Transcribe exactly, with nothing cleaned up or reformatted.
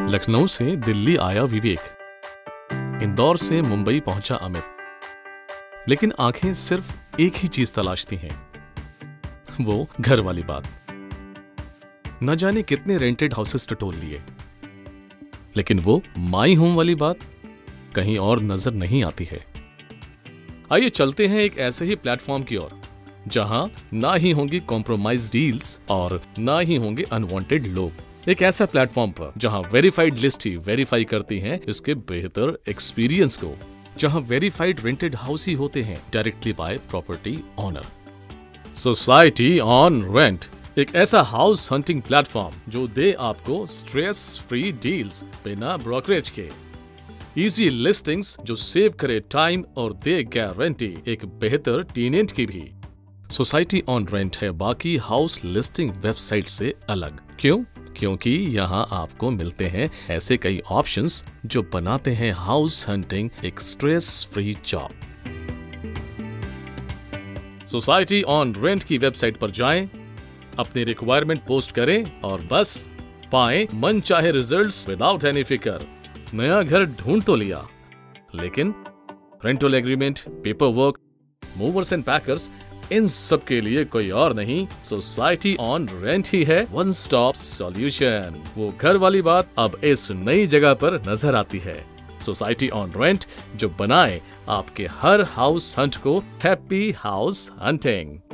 लखनऊ से दिल्ली आया विवेक, इंदौर से मुंबई पहुंचा अमित, लेकिन आंखें सिर्फ एक ही चीज तलाशती हैं, वो घर वाली बात। न जाने कितने रेंटेड हाउसेस टटोल लिए, लेकिन वो माई होम वाली बात कहीं और नजर नहीं आती है। आइए चलते हैं एक ऐसे ही प्लेटफॉर्म की ओर, जहां ना ही होंगी कॉम्प्रोमाइज डील्स और ना ही होंगे अनवांटेड लोग। एक ऐसा प्लेटफॉर्म पर जहां वेरीफाइड लिस्ट ही वेरीफाई करती हैं इसके बेहतर एक्सपीरियंस को, जहां वेरीफाइड रेंटेड हाउस ही होते हैं directly by property owner. Society on rent, एक ऐसा हाउस हंटिंग प्लेटफॉर्म जो दे आपको स्ट्रेस फ्री डील्स बिना ब्रोकरेज के, इजी लिस्टिंग्स जो सेव करे टाइम और दे गारंटी एक बेहतर टेनेंट की भी। सोसाइटी ऑन रेंट है बाकी हाउस लिस्टिंग वेबसाइट से अलग। क्यों? क्योंकि यहाँ आपको मिलते हैं ऐसे कई ऑप्शंस जो बनाते हैं हाउस हंटिंग एक stress free job. Society on rent की वेबसाइट पर जाएं, अपनी रिक्वायरमेंट पोस्ट करें और बस पाएं मनचाहे रिजल्ट्स विदाउट एनी फिकर। नया घर ढूंढ तो लिया, लेकिन rental agreement, paperwork, movers and packers, इन सब के लिए कोई और नहीं, सोसाइटी ऑन रेंट ही है वन स्टॉप सॉल्यूशन। वो घर वाली बात अब इस नई जगह पर नजर आती है। सोसाइटी ऑन रेंट जो बनाए आपके हर हाउस हंट को हैप्पी हाउस हंटिंग।